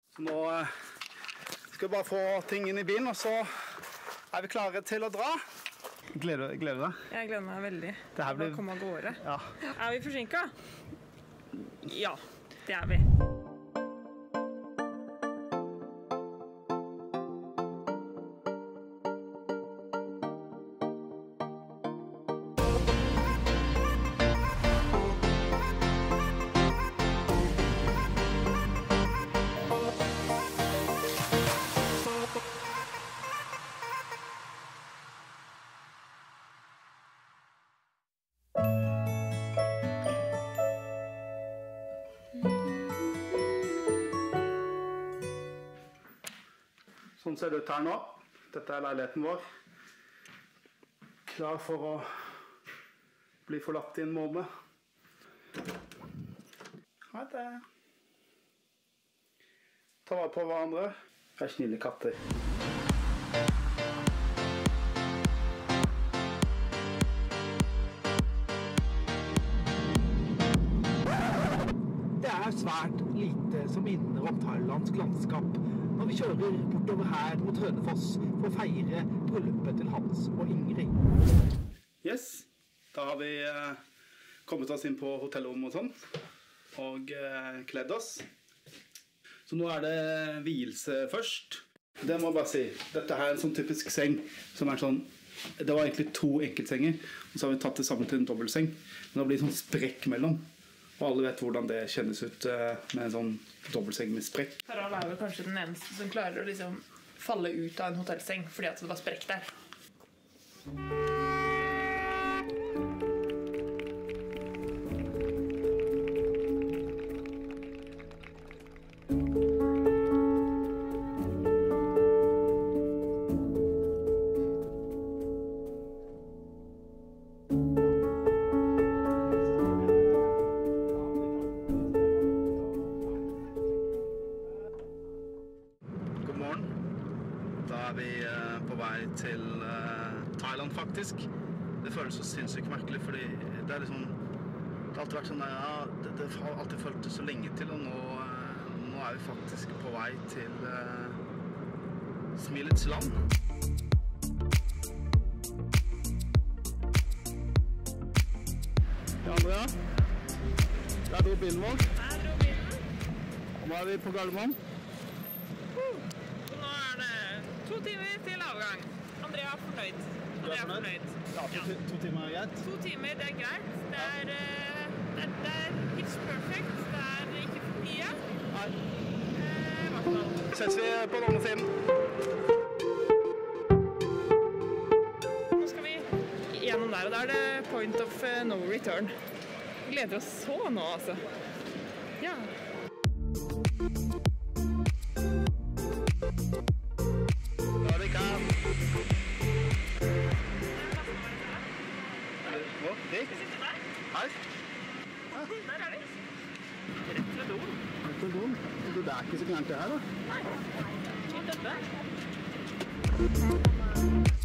Så nå skal vi bare få ting inn i bilen, og så er vi klare til å dra. Gleder du deg? Jeg gleder meg veldig. Det her blir... Bare komme av gårde. Ja. Er vi forsinket? Ja, det er vi. Sånn ser det ut her nå. Dette er leiligheten vår. Klar for å bli forlatt i en måned. Ha det. Ta vare på hverandre. Vær snille katter. Det er svært lite som minner om thailandsk landskap når vi kjører bortover her mot Hønefoss for å feire bryllupet til Hans og Ingrid. Yes, da har vi kommet oss inn på hotellrom og sånn, og kledd oss. Så nå er det hvilelse først. Det må jeg bare si, dette her er en sånn typisk seng, som er sånn, det var egentlig 2 enkeltsenger, og så har vi tatt det sammen til en dobbeltseng, men det blir sånn sprekk mellom. Og alle vet hvordan det kjennes ut med en sånn dobbeltseng med sprekk. Harald er vel kanskje den eneste som klarer å liksom falle ut av en hotellseng fordi at det var sprekk der. På vei til Thailand faktisk. Det føles så sinnssykt merkelig, fordi det er liksom, det har alltid vært sånn, ja, det har alltid følt det så lenge til, og nå er vi faktisk på vei til Smilets land. Ja, Andrea, der dro bilen vår. Der dro bilen. Nå er vi på Gardermoen. Nå er det 2 timer til avgang. Andrea er fornøyd. Ja, 2 timer er greit. 2 timer, det er greit. Det er it's perfect. Det er ikke for mye. Nei. Ses vi på den andre siden. Nå skal vi gjennom der, og da er det point of no return. Vi gleder oss så nå, altså. Ja. Hei. Der er de. Rett ved doen. Rett ved doen. Det er ikke så gærent det her da. Nei. Dette.